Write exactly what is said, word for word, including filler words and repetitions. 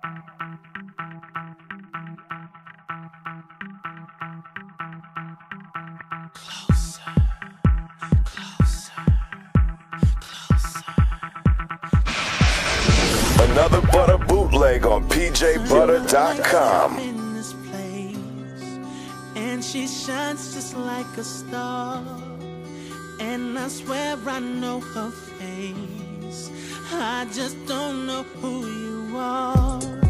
Closer, closer, closer. Another butter bootleg on P J butter dot com. In this place, and she shines just like a star, and I swear I know her face. I just don't know who you are.